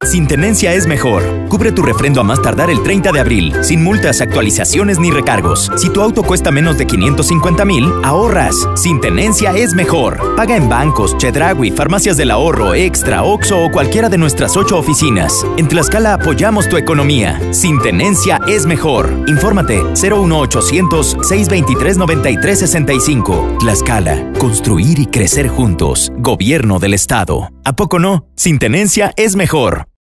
Sin tenencia es mejor. Cubre tu refrendo a más tardar el 30 de abril, sin multas, actualizaciones ni recargos. Si tu auto cuesta menos de 550,000, ahorras. Sin tenencia es mejor. Paga en bancos, Chedraui, Farmacias del Ahorro, Extra, Oxxo o cualquiera de nuestras 8 oficinas. En Tlaxcala apoyamos tu economía. Sin tenencia es mejor. Infórmate 01800-623-9365. Tlaxcala. Construir y crecer juntos. Gobierno del Estado. ¿A poco no? Sin tenencia es mejor.